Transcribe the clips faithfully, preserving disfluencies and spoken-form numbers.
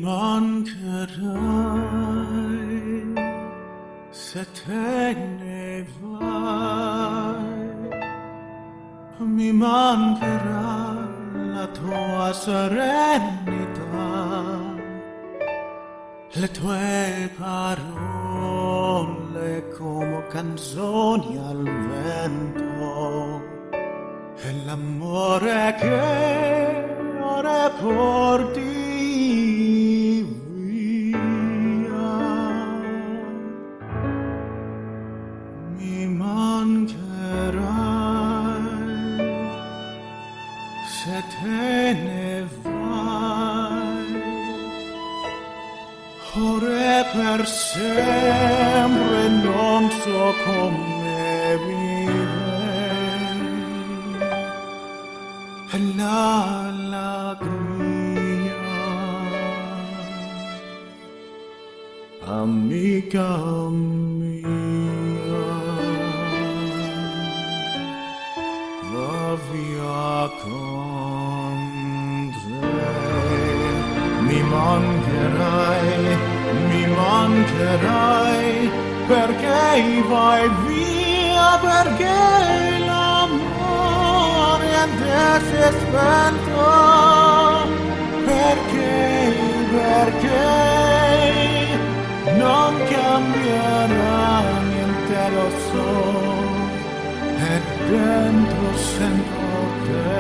mancherai se te ne vai, mi mancherà la tua serenità, le tue parole come canzoni al vento, e l'amore che ora porti via. Mi mancherai se te ne vai, ora per sempre non so come vivere, e la allegria, amica mia, va via con te. Mi mancherai, mi mancherai, perché vai via, perché l'amore in te si è spento, perché, perché non cambierà niente, lo so, e dentro sento te.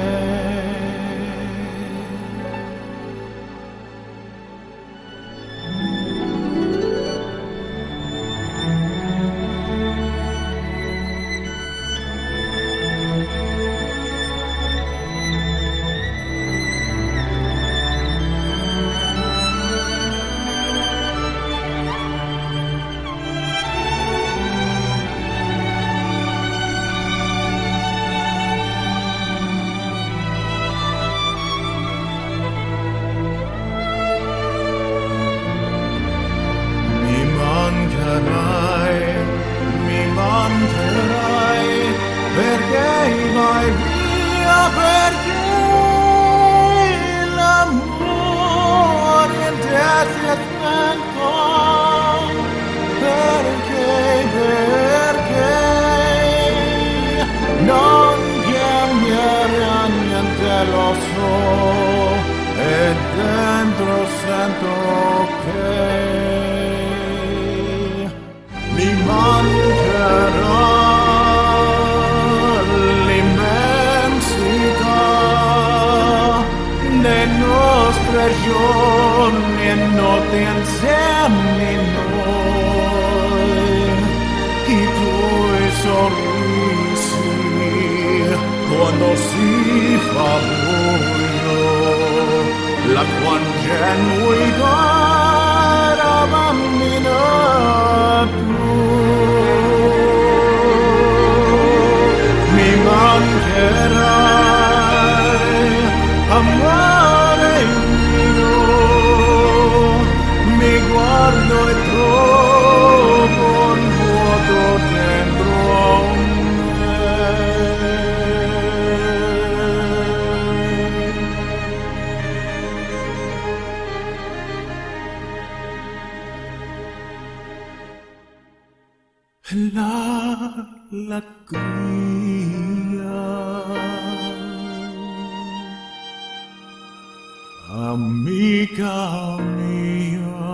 Amica mia,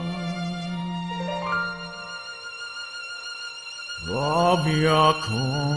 va via con